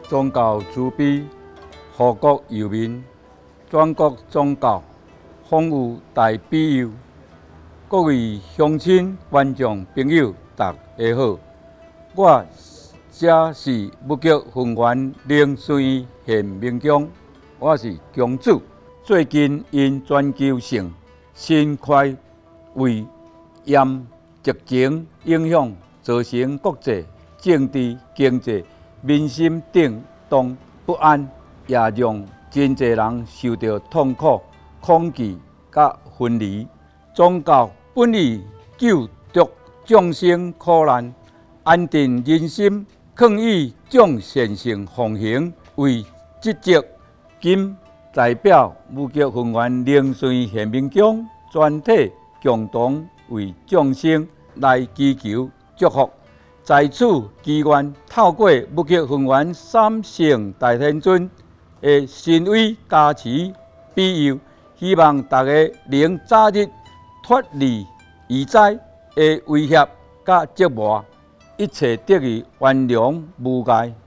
宗教慈悲，护国佑民，全国宗教风雨大庇佑。各位乡亲、观众朋友，大家好，我这是木剧分园灵水院现明宫，我是宫主。最近因全球性新冠肺炎疫情影响，造成国际政治、经济、民心等动不安，也让真侪人受到痛苦、恐惧甲分离。宗教本意救赎众生苦难，安定人心，劝以众善性奉行为职责。今代表武剧分园灵水现明宫全体共同为众生来祈求祝福。在此祈愿透过武剧分园三圣大天尊的神威加持庇佑，希望大家能早日脱离疫灾的威胁甲折磨，一切得以圆融无碍。